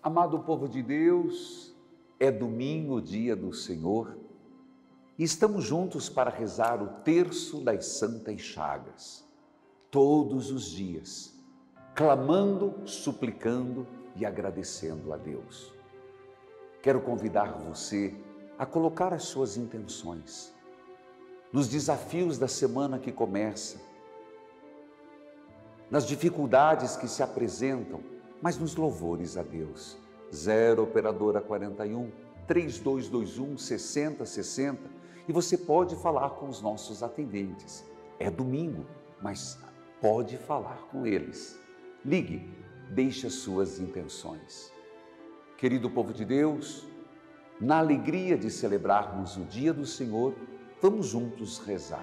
Amado povo de Deus, é domingo, dia do Senhor, e estamos juntos para rezar o terço das Santas Chagas, todos os dias, clamando, suplicando e agradecendo a Deus. Quero convidar você a colocar as suas intenções nos desafios da semana que começa, nas dificuldades que se apresentam, mas nos louvores a Deus. 0 operadora 41 3221 6060 e você pode falar com os nossos atendentes. É domingo, mas pode falar com eles. Ligue, deixe as suas intenções. Querido povo de Deus, na alegria de celebrarmos o dia do Senhor, vamos juntos rezar.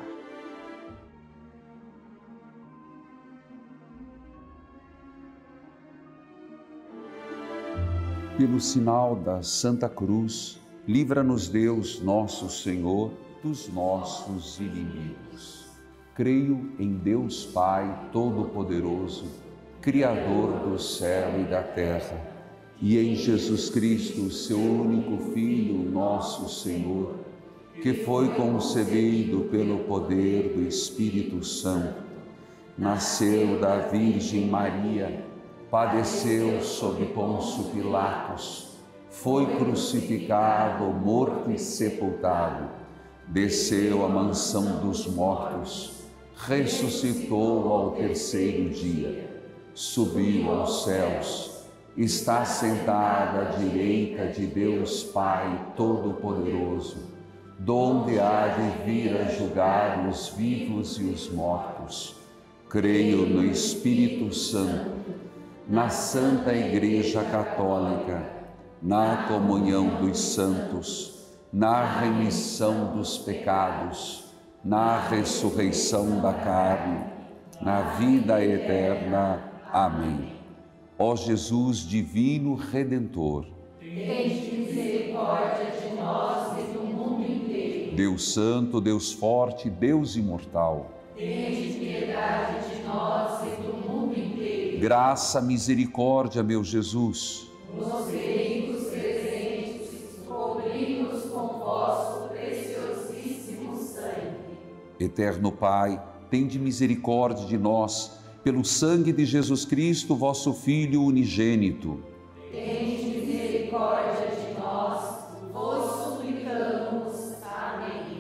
Pelo sinal da Santa Cruz, livra-nos Deus, nosso Senhor, dos nossos inimigos. Creio em Deus Pai Todo-Poderoso, Criador do céu e da terra, e em Jesus Cristo, seu único Filho, nosso Senhor, que foi concebido pelo poder do Espírito Santo, nasceu da Virgem Maria, padeceu sob Pôncio Pilatos, foi crucificado, morto e sepultado, desceu à mansão dos mortos, ressuscitou ao terceiro dia, subiu aos céus, está sentado à direita de Deus Pai Todo-Poderoso, donde há de vir a julgar os vivos e os mortos. Creio no Espírito Santo, na Santa Igreja Católica, na comunhão dos santos, na remissão dos pecados, na ressurreição da carne, na vida eterna. Amém. Ó Jesus divino Redentor, tende misericórdia de nós e do mundo inteiro. Deus Santo, Deus Forte, Deus Imortal, tende piedade de nós e do mundo inteiro. Graça, misericórdia, meu Jesus. Nos veículos presentes, cobri-nos com vosso preciosíssimo sangue. Eterno Pai, tende misericórdia de nós, pelo sangue de Jesus Cristo, vosso Filho unigênito. Tende misericórdia de nós, vos suplicamos. Amém.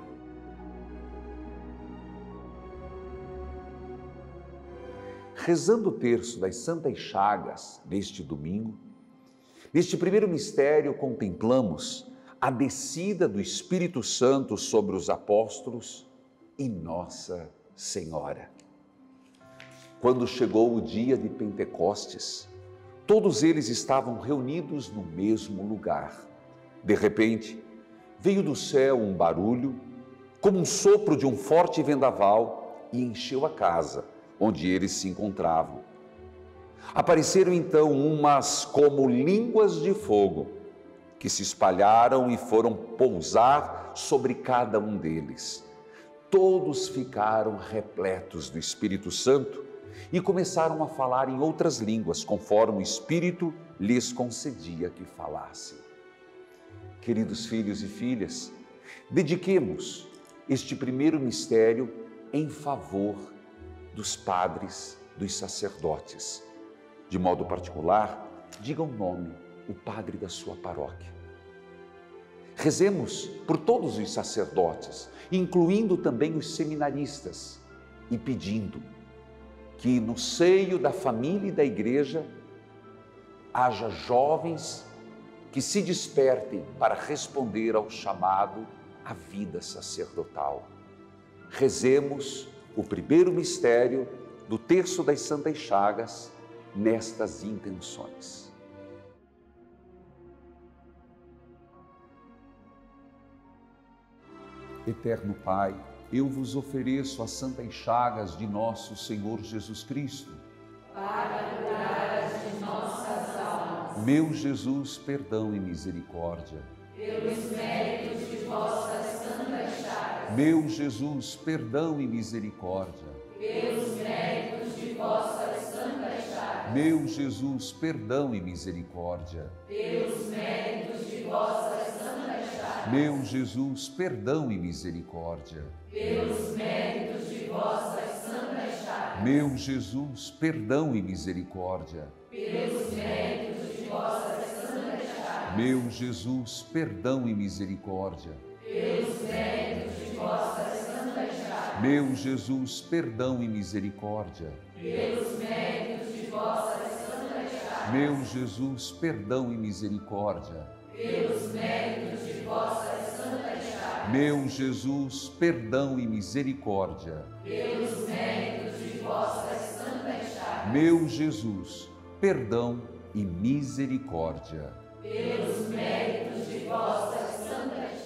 Rezando o terço das Santas Chagas neste domingo, neste primeiro mistério contemplamos a descida do Espírito Santo sobre os apóstolos e Nossa Senhora. Quando chegou o dia de Pentecostes, todos eles estavam reunidos no mesmo lugar. De repente, veio do céu um barulho, como um sopro de um forte vendaval, e encheu a casa onde eles se encontravam. Apareceram então umas como línguas de fogo, que se espalharam e foram pousar sobre cada um deles. Todos ficaram repletos do Espírito Santo e começaram a falar em outras línguas, conforme o Espírito lhes concedia que falassem. Queridos filhos e filhas, dediquemos este primeiro mistério em favor dos padres, dos sacerdotes. De modo particular, diga o nome, o padre da sua paróquia. Rezemos por todos os sacerdotes, incluindo também os seminaristas, e pedindo que no seio da família e da igreja haja jovens que se despertem para responder ao chamado à vida sacerdotal. Rezemos o primeiro mistério do terço das Santas Chagas nestas intenções. Eterno Pai, eu vos ofereço as Santas Chagas de nosso Senhor Jesus Cristo, para curar as de nossas almas. Meu Jesus, perdão e misericórdia. Pelos méritos de vossas Santas Chagas. Meu Jesus, perdão e misericórdia. Pelos méritos de vossas Santas Chagas. Meu Jesus, perdão e misericórdia. Pelos méritos de vossas santas chagas. Meu Jesus, perdão e misericórdia. Pelos méritos de vossas santas chagas. Meu Jesus, perdão e misericórdia. Pelos méritos de vossas santas chagas. Meu Jesus, perdão e misericórdia. Pelos méritos de vossas santas chagas. Meu Jesus, perdão e misericórdia. Pelos méritos de vossas santas chagas. Meu Jesus, perdão e misericórdia. Pelos méritos de vossas santas chagas. Meu Jesus, perdão e misericórdia. Pelos méritos de vossas santas chagas. Meu Jesus, perdão e misericórdia. Pelos méritos de vossas santas chagas.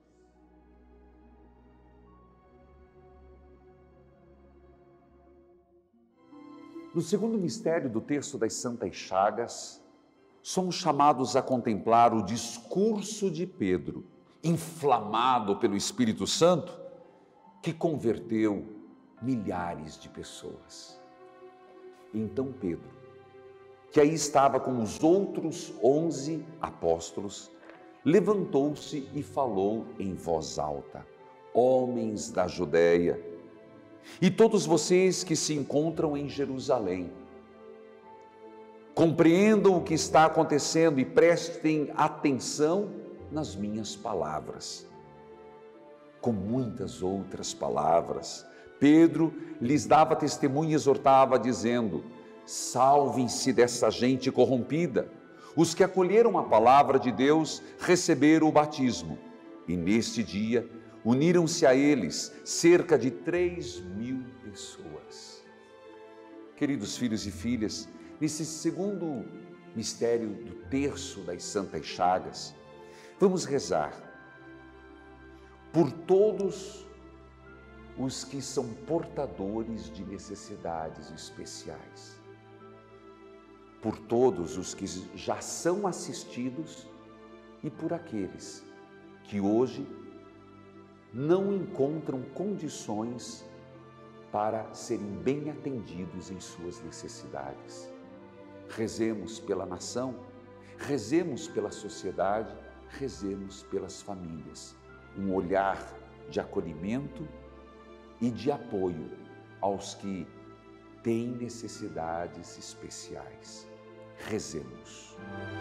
No segundo mistério do terço das Santas Chagas, somos chamados a contemplar o discurso de Pedro, inflamado pelo Espírito Santo, que converteu milhares de pessoas. Então Pedro, que aí estava com os outros 11 apóstolos, levantou-se e falou em voz alta: homens da Judéia, e todos vocês que se encontram em Jerusalém, compreendam o que está acontecendo e prestem atenção nas minhas palavras. Com muitas outras palavras, Pedro lhes dava testemunho e exortava, dizendo: salvem-se dessa gente corrompida. Os que acolheram a palavra de Deus receberam o batismo, e neste dia uniram-se a eles cerca de 3.000 pessoas. Queridos filhos e filhas, nesse segundo mistério do terço das Santas Chagas, vamos rezar por todos os que são portadores de necessidades especiais, por todos os que já são assistidos e por aqueles que hoje não encontram condições para serem bem atendidos em suas necessidades. Rezemos pela nação, rezemos pela sociedade, rezemos pelas famílias. Um olhar de acolhimento e de apoio aos que têm necessidades especiais. Rezemos.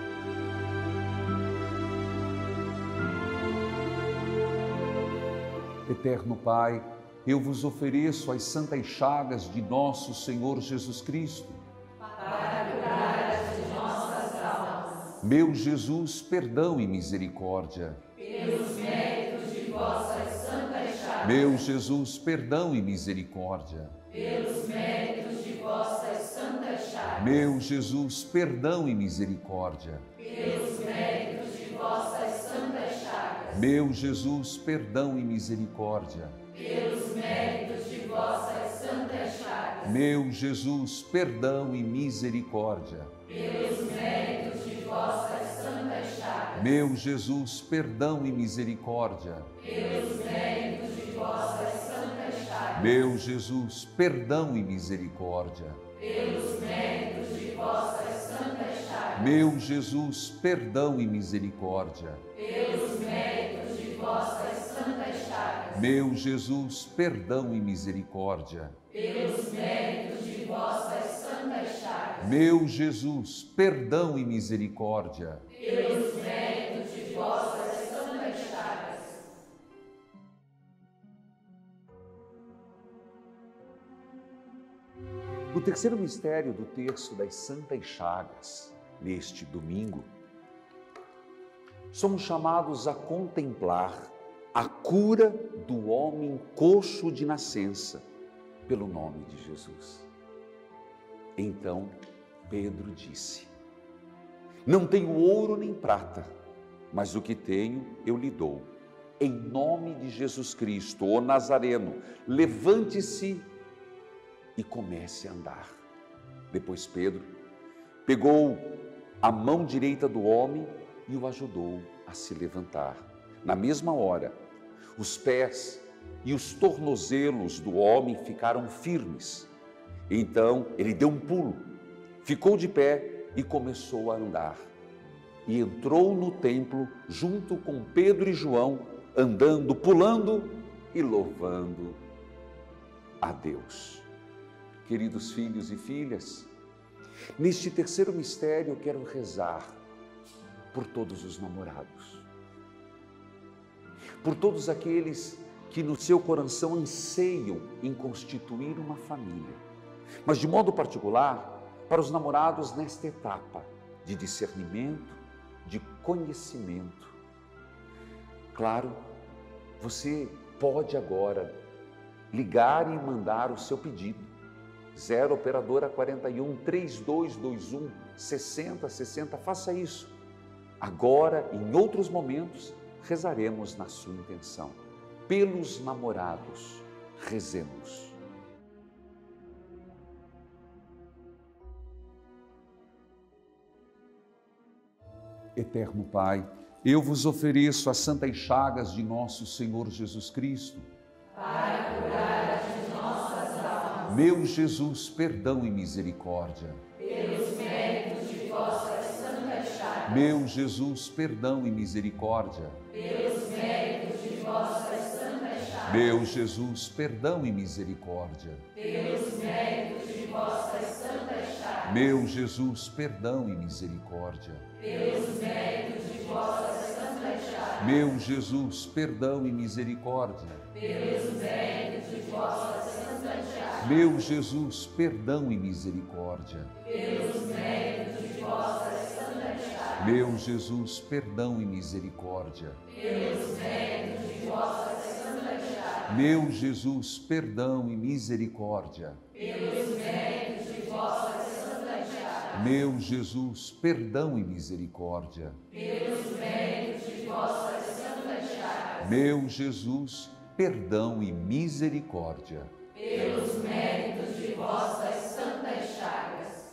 Eterno Pai, eu vos ofereço as santas chagas de nosso Senhor Jesus Cristo, Para curar as de nossas almas. meu Jesus, perdão e misericórdia. Pelos méritos de vossas santas chagas. Meu Jesus, perdão e misericórdia. Pelos méritos de vossas santas chagas. Meu Jesus, perdão e misericórdia. Pelos méritos de vossas santas chagas. Meu Jesus, perdão e misericórdia. Pelos méritos de vossas santas chagas. Meu Jesus, perdão e misericórdia. Pelos méritos de vossas santas chagas. Meu Jesus, perdão e misericórdia. Pelos méritos de vossas santas chagas. Meu Jesus, perdão e misericórdia. Pelos méritos de vossas santas chagas. Meu Jesus, perdão e misericórdia. Pelos méritos de vossas santas chagas. Meu Jesus, perdão e misericórdia. Pelos méritos de vossas santas chagas. Meu Jesus, perdão e misericórdia. Pelos méritos de vossas santas chagas. No terceiro mistério do terço das Santas Chagas, neste domingo, somos chamados a contemplar a cura do homem coxo de nascença, pelo nome de Jesus. Então Pedro disse: não tenho ouro nem prata, mas o que tenho eu lhe dou. Em nome de Jesus Cristo, o Nazareno, levante-se e comece a andar. Depois Pedro pegou a mão direita do homem e o ajudou a se levantar. Na mesma hora, os pés e os tornozelos do homem ficaram firmes. Então ele deu um pulo, ficou de pé e começou a andar. E entrou no templo junto com Pedro e João, andando, pulando e louvando a Deus. Queridos filhos e filhas, neste terceiro mistério eu quero rezar por todos os namorados, por todos aqueles que no seu coração anseiam em constituir uma família, mas de modo particular para os namorados nesta etapa de discernimento, de conhecimento. Claro, você pode agora ligar e mandar o seu pedido. 0 operadora 41 3221 6060. Faça isso. Agora, em outros momentos, rezaremos na sua intenção. Pelos namorados, rezemos. Eterno Pai, eu vos ofereço as santas chagas de nosso Senhor Jesus Cristo, para curar as de nossas almas. Meu Jesus, perdão e misericórdia. Pelos méritos de vossas santas chagas. Meu Jesus, perdão e misericórdia. Pelos méritos de vossas santas chagas. Meu Jesus, perdão e misericórdia. Pelos méritos de vossas santas chagas. Meu Jesus, perdão e misericórdia. Pelos méritos de vossas santas chagas. Meu Jesus, perdão e misericórdia. Pelos méritos de vossas santas chagas. Meu Jesus, perdão e misericórdia. Pelos méritos de vossas santas chagas. Meu Jesus, perdão e misericórdia. Pelos méritos de vossas santas chagas. Meu Jesus, perdão e misericórdia. Pelos méritos de vossas santas chagas. Meu Jesus, perdão e misericórdia. Pelos méritos de vossas santas chagas. Meu Jesus, perdão e misericórdia. Pelos méritos de vossas santas chagas.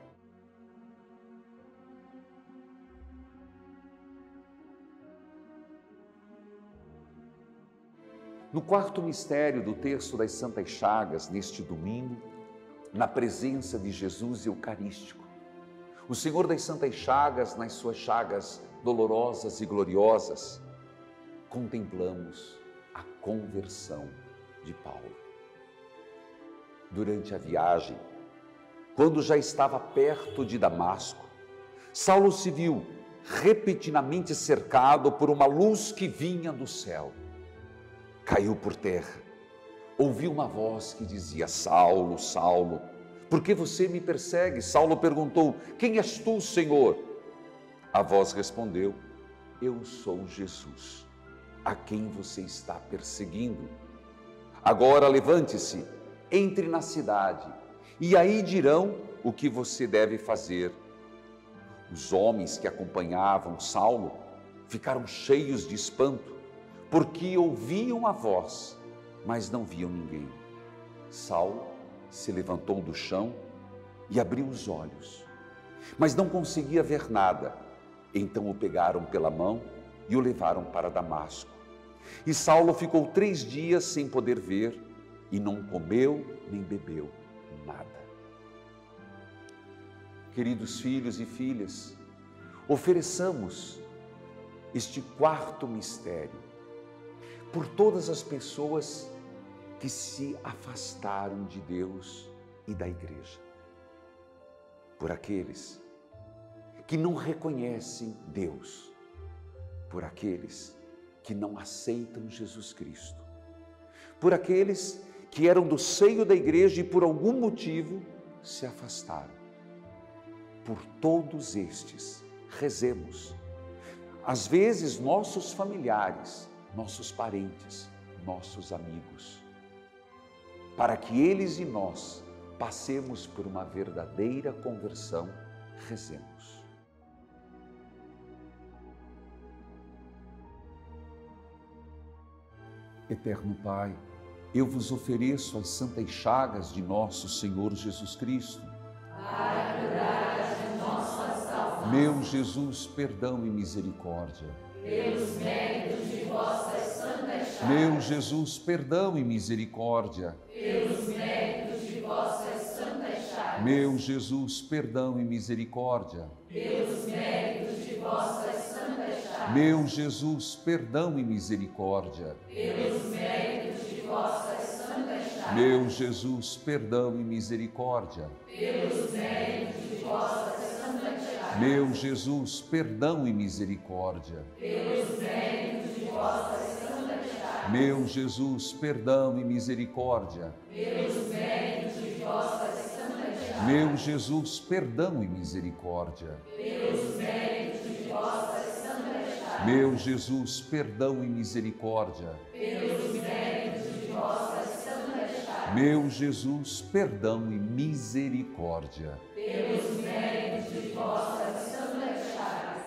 No quarto mistério do terço das Santas Chagas, neste domingo, na presença de Jesus Eucarístico, o Senhor das Santas Chagas, nas suas chagas dolorosas e gloriosas, contemplamos a conversão de Paulo. Durante a viagem, quando já estava perto de Damasco, Saulo se viu repentinamente cercado por uma luz que vinha do céu. Caiu por terra, ouviu uma voz que dizia: Saulo, Saulo, por que você me persegue? Saulo perguntou: quem és tu, Senhor? A voz respondeu: eu sou Jesus, a quem você está perseguindo. Agora levante-se, entre na cidade, e aí dirão o que você deve fazer. Os homens que acompanhavam Saulo ficaram cheios de espanto, porque ouviam a voz, mas não viam ninguém. Saulo se levantou do chão e abriu os olhos, mas não conseguia ver nada. Então o pegaram pela mão e o levaram para Damasco. E Saulo ficou 3 dias sem poder ver e não comeu nem bebeu nada. Queridos filhos e filhas, ofereçamos este quarto mistério por todas as pessoas que se afastaram de Deus e da igreja, por aqueles que não reconhecem Deus, por aqueles que não aceitam Jesus Cristo, por aqueles que eram do seio da igreja e por algum motivo se afastaram. Por todos estes, rezemos. Às vezes, nossos familiares, nossos parentes, nossos amigos, para que eles e nós passemos por uma verdadeira conversão, rezemos. Eterno Pai, eu vos ofereço as santas chagas de nosso Senhor Jesus Cristo, Para curar as de nossas almas. Meu Jesus, perdão e misericórdia. Pelos méritos de vossas santas chagas. Meu Jesus, perdão e misericórdia. Pelos méritos de vossas santas chagas. Meu Jesus, perdão e misericórdia. Pelos méritos de vossas santas chagas. Meu Jesus, perdão e misericórdia. Pelos méritos de vossas santas chagas. Meu Jesus, perdão e misericórdia. Pelos méritos de vossas santas chagas. Meu Jesus, perdão e misericórdia. Pelos méritos de vossas santas chagas. Meu Jesus, perdão e misericórdia. Pelos méritos de vossas santas chagas. Meu Jesus, perdão e misericórdia. Pelos méritos de vossas santas chagas. Meu Jesus, perdão e misericórdia. Pelos méritos de vossas santas chagas. Meu Jesus, perdão e misericórdia. Pelos méritos de vossas santas chagas.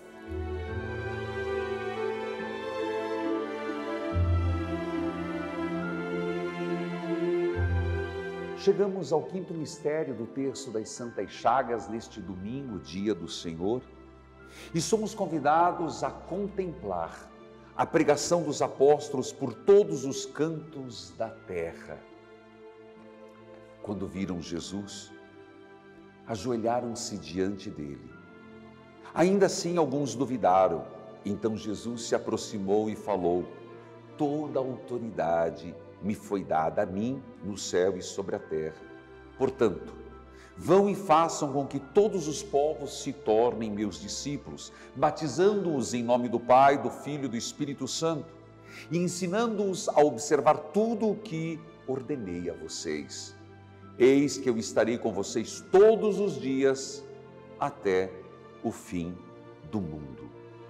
Chegamos ao quinto mistério do terço das Santas Chagas neste domingo, dia do Senhor, e somos convidados a contemplar a pregação dos apóstolos por todos os cantos da terra. Quando viram Jesus, ajoelharam-se diante dele. Ainda assim, alguns duvidaram. Então Jesus se aproximou e falou: toda a autoridade me foi dada a mim no céu e sobre a terra. Portanto, vão e façam com que todos os povos se tornem meus discípulos, batizando-os em nome do Pai, do Filho e do Espírito Santo, e ensinando-os a observar tudo o que ordenei a vocês. Eis que eu estarei com vocês todos os dias até o fim do mundo.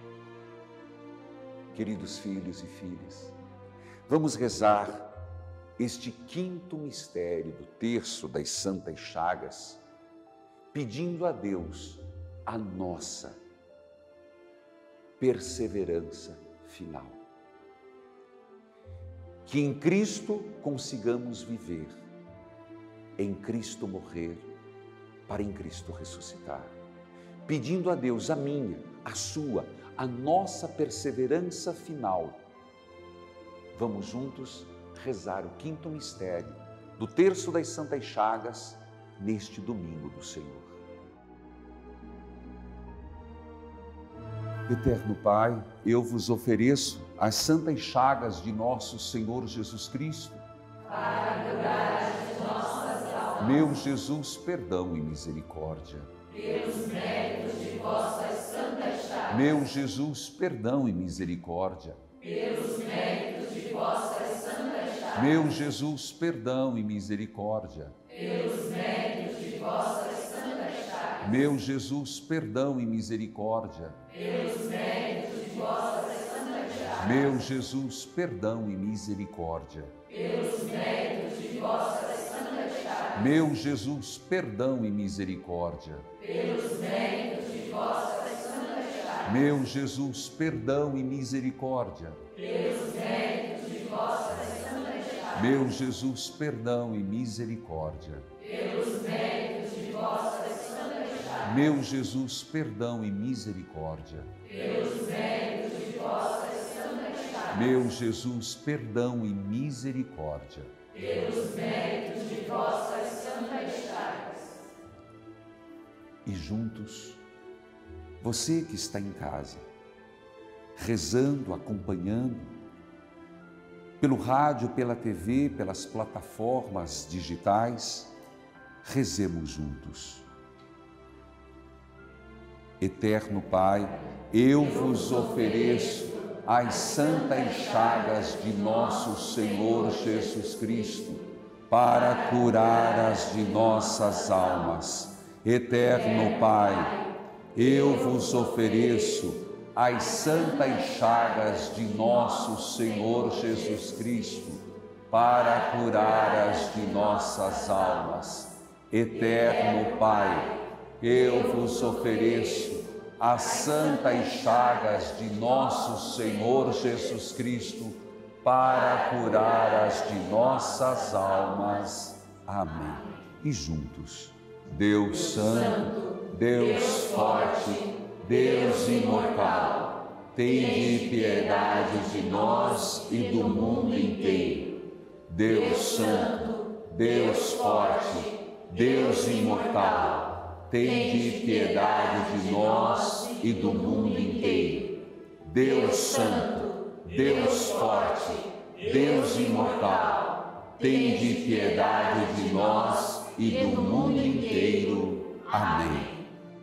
Queridos filhos e filhas, vamos rezar este quinto mistério do terço das Santas Chagas, pedindo a Deus a nossa perseverança final. Que em Cristo consigamos viver, em Cristo morrer, para em Cristo ressuscitar. Pedindo a Deus a minha, a sua, a nossa perseverança final. Vamos juntos rezar o quinto mistério do terço das Santas Chagas neste domingo do Senhor. Eterno Pai, eu vos ofereço as santas chagas de nosso Senhor Jesus Cristo, Para curar as nossas almas. meu Jesus, perdão e misericórdia. Pelos méritos de vossas santas chagas. Meu Jesus, perdão e misericórdia. Pelos méritos de vossas santas chagas. Meu Jesus, perdão e misericórdia. Pelos méritos de vossas santas chagas. Meu Jesus, perdão e misericórdia. Pelos méritos de vossas santas chagas. Meu Jesus, perdão e misericórdia. Pelos méritos de vossas santas chagas. Meu Jesus, perdão e misericórdia. Pelos méritos de vossas santas chagas. Meu Jesus, perdão e misericórdia. Pelos méritos de vossas santas chagas. Meu Jesus, perdão e misericórdia. Pelos méritos de vossas santas chagas. Meu Jesus, perdão e misericórdia. Pelos méritos de vossas santas chagas. Meu Jesus, perdão e misericórdia. Pelos méritos de vossas santas chagas. E juntos, você que está em casa, rezando, acompanhando, pelo rádio, pela TV, pelas plataformas digitais, rezemos juntos. Eterno Pai, eu vos ofereço as santas chagas de nosso Senhor Jesus Cristo, para curar as de nossas almas. Eterno Pai, eu vos ofereço as santas chagas de nosso Senhor Jesus Cristo, para curar as de nossas almas. Eterno Pai, eu vos ofereço as santas chagas de nosso Senhor Jesus Cristo, para curar as de nossas almas. Amém. E juntos, Deus Santo, Deus Forte, Deus Imortal, tende piedade de nós e do mundo inteiro. Deus Santo, Deus Forte, Deus imortal, tende piedade de nós e do mundo inteiro. Deus santo, Deus forte, Deus imortal, tende piedade de nós e do mundo inteiro. Amém.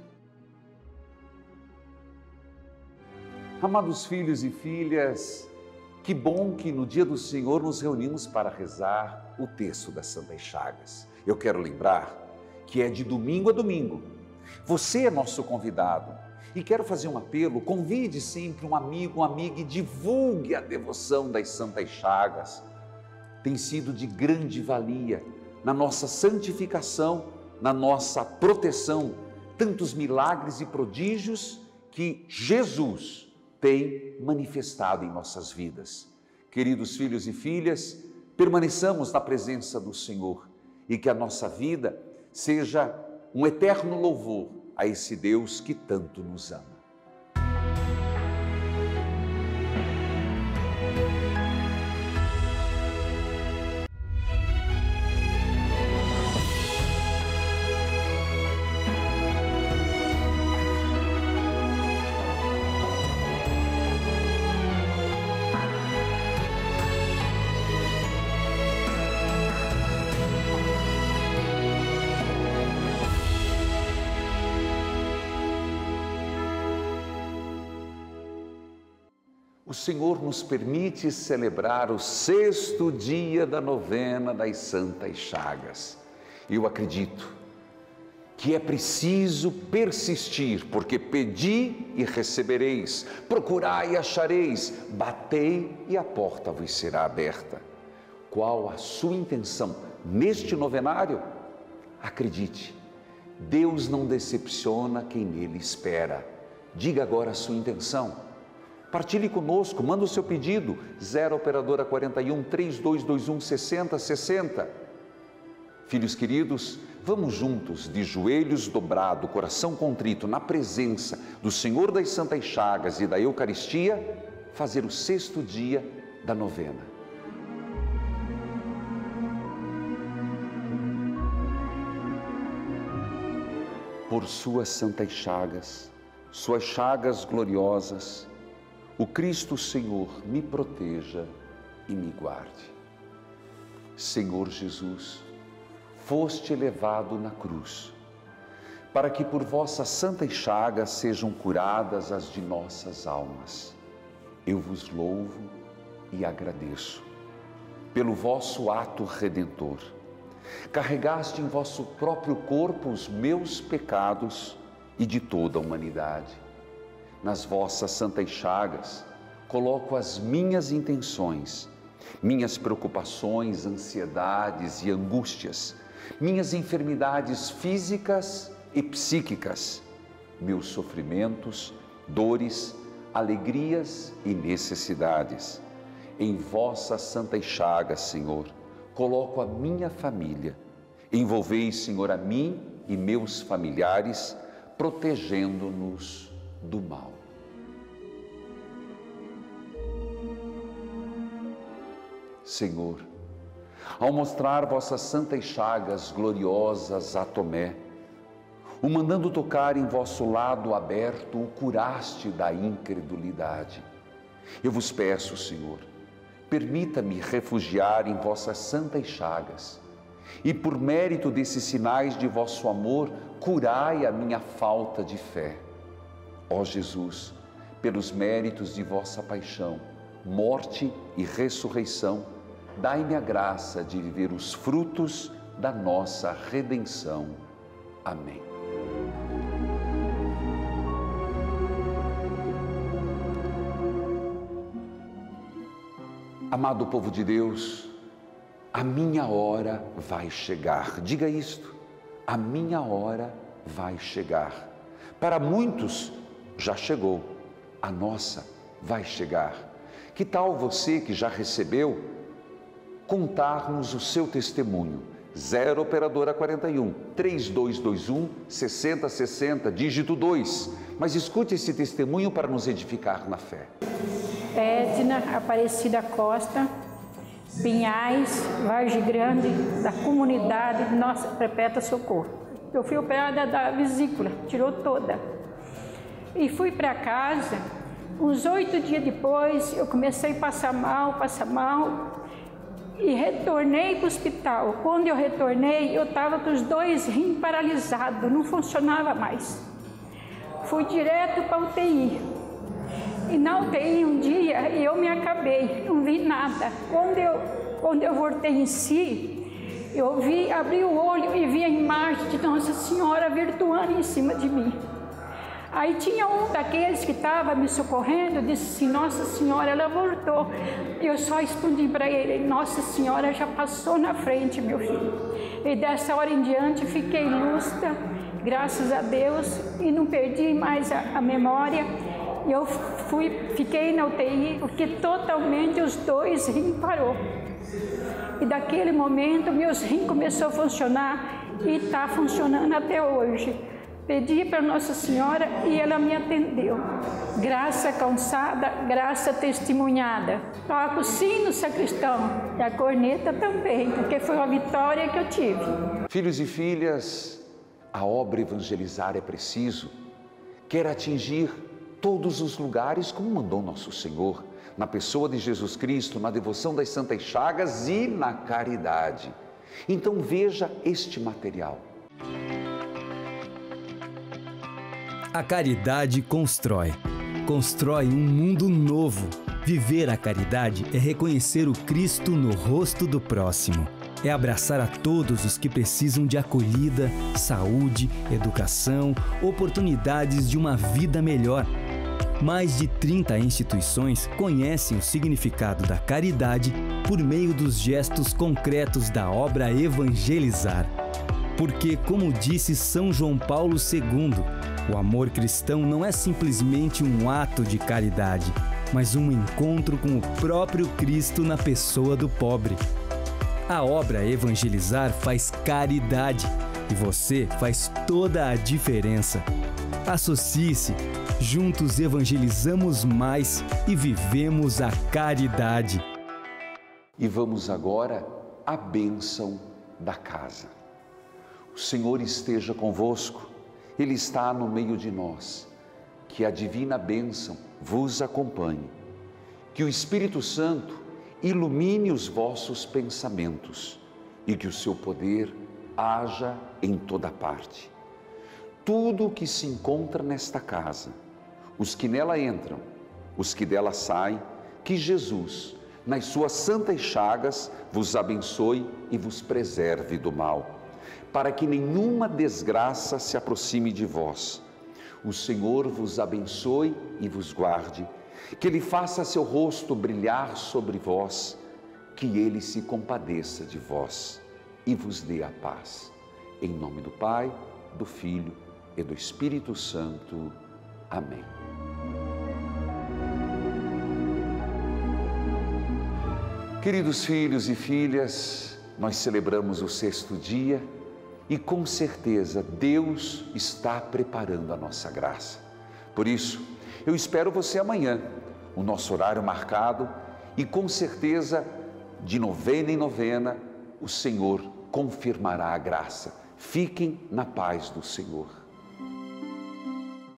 Amados filhos e filhas, que bom que no dia do Senhor nos reunimos para rezar o texto das Santas Chagas. Eu quero lembrar que é de domingo a domingo. Você é nosso convidado e quero fazer um apelo, convide sempre um amigo, uma amiga e divulgue a devoção das Santas Chagas. Tem sido de grande valia na nossa santificação, na nossa proteção, tantos milagres e prodígios que Jesus tem manifestado em nossas vidas. Queridos filhos e filhas, permaneçamos na presença do Senhor e que a nossa vida seja um eterno louvor a esse Deus que tanto nos ama. O Senhor nos permite celebrar o 6º dia da novena das Santas Chagas. Eu acredito que é preciso persistir, porque pedi e recebereis, procurai e achareis, batei e a porta vos será aberta. Qual a sua intenção neste novenário? Acredite, Deus não decepciona quem nele espera. Diga agora a sua intenção. Partilhe conosco, manda o seu pedido, 0 operadora 41 3221 6060. Filhos queridos, vamos juntos, de joelhos dobrados, coração contrito, na presença do Senhor das Santas Chagas e da Eucaristia, fazer o 6º dia da novena. Por suas santas chagas, suas chagas gloriosas, o Cristo Senhor me proteja e me guarde. Senhor Jesus, foste levado na cruz, para que por vossas santas chagas sejam curadas as de nossas almas. Eu vos louvo e agradeço pelo vosso ato redentor. Carregaste em vosso próprio corpo os meus pecados e de toda a humanidade. Nas vossas santas chagas, coloco as minhas intenções, minhas preocupações, ansiedades e angústias, minhas enfermidades físicas e psíquicas, meus sofrimentos, dores, alegrias e necessidades. Em vossas santas chagas, Senhor, coloco a minha família. Envolvei, Senhor, a mim e meus familiares, protegendo-nos do mal. Senhor, ao mostrar vossas santas chagas gloriosas a Tomé, o mandando tocar em vosso lado aberto, o curaste da incredulidade. Eu vos peço, Senhor, permita-me refugiar em vossas santas chagas e, por mérito desses sinais de vosso amor, curai a minha falta de fé. Ó Jesus, pelos méritos de vossa paixão, morte e ressurreição, dai-me a graça de viver os frutos da nossa redenção. Amém. Amado povo de Deus, a minha hora vai chegar. Diga isto, a minha hora vai chegar. Para muitos, já chegou, a nossa vai chegar. Que tal você que já recebeu, contar-nos o seu testemunho? 0 operadora 41 3221 6060, dígito 2. Mas escute esse testemunho para nos edificar na fé. Edna Aparecida Costa, Pinhais, Vargem Grande, da comunidade Nossa Perpétua Socorro. Eu fui operada da vesícula, tirou toda. E fui para casa, uns 8 dias depois, eu comecei a passar mal, e retornei para o hospital. Quando eu retornei, eu estava com os 2 rins paralisados, não funcionava mais. Fui direto para a UTI. E na UTI um dia eu me acabei, não vi nada. Quando eu voltei em si, eu abri o olho e vi a imagem de Nossa Senhora virtuando em cima de mim. Aí tinha um daqueles que estava me socorrendo, disse assim, Nossa Senhora, ela voltou. Eu só respondi para ele, Nossa Senhora já passou na frente, meu filho. E dessa hora em diante fiquei lúcida, graças a Deus, e não perdi mais a memória. Eu fiquei na UTI porque totalmente os 2 rins parou. E daquele momento meus rins começaram a funcionar e está funcionando até hoje. Pedi para Nossa Senhora e ela me atendeu. Graça alcançada, graça testemunhada. Toco o sino, sacristão, e a corneta também, porque foi uma vitória que eu tive. Filhos e filhas, a obra evangelizar é preciso. Quer atingir todos os lugares como mandou nosso Senhor, na pessoa de Jesus Cristo, na devoção das Santas Chagas e na caridade. Então veja este material. A caridade constrói um mundo novo. Viver a caridade é reconhecer o Cristo no rosto do próximo. É abraçar a todos os que precisam de acolhida, saúde, educação, oportunidades de uma vida melhor. Mais de 30 instituições conhecem o significado da caridade por meio dos gestos concretos da obra Evangelizar. Porque, como disse São João Paulo II, o amor cristão não é simplesmente um ato de caridade, mas um encontro com o próprio Cristo na pessoa do pobre. A obra Evangelizar faz caridade e você faz toda a diferença. Associe-se, juntos evangelizamos mais e vivemos a caridade. E vamos agora à bênção da casa. O Senhor esteja convosco, Ele está no meio de nós. Que a divina bênção vos acompanhe. Que o Espírito Santo ilumine os vossos pensamentos e que o seu poder haja em toda parte. Tudo o que se encontra nesta casa, os que nela entram, os que dela saem, que Jesus, nas suas santas chagas, vos abençoe e vos preserve do mal, para que nenhuma desgraça se aproxime de vós. O Senhor vos abençoe e vos guarde, que Ele faça seu rosto brilhar sobre vós, que Ele se compadeça de vós e vos dê a paz. Em nome do Pai, do Filho e do Espírito Santo. Amém. Queridos filhos e filhas, nós celebramos o 6º dia e com certeza Deus está preparando a nossa graça. Por isso, eu espero você amanhã, o nosso horário marcado, e com certeza, de novena em novena, o Senhor confirmará a graça. Fiquem na paz do Senhor.